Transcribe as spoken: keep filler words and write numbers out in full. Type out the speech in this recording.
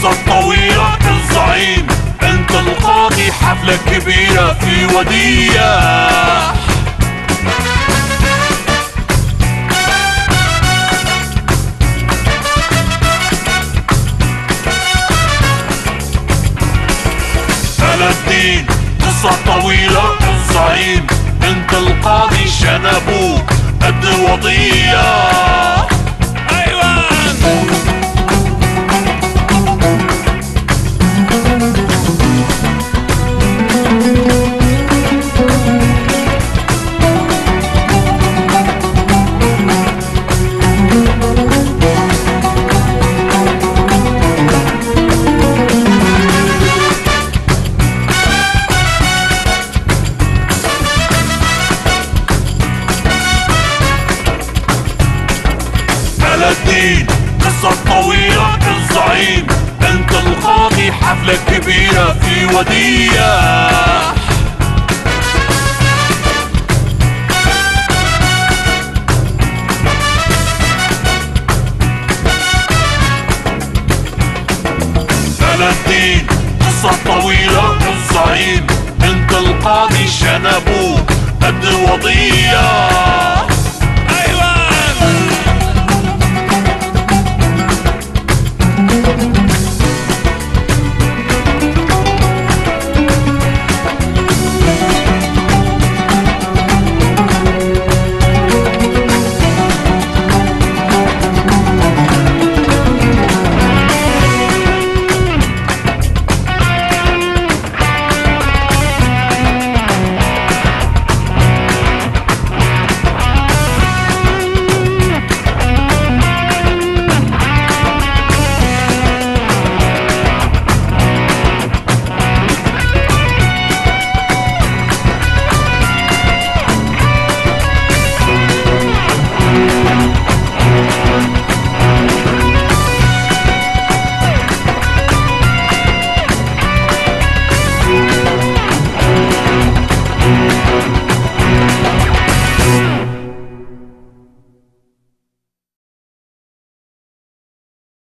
قصة طويلة الزعيم انت القاضي، حفلة كبيرة في ودية. الدين قصة طويلة الزعيم انت القاضي، شنبوك قد وضية. ايوان الدين قصة طويلة الزعيم انت القاضي، حفلة كبيرة في ودية. الدين قصة طويلة الزعيم انت القاضي، شنبوك قد وضية.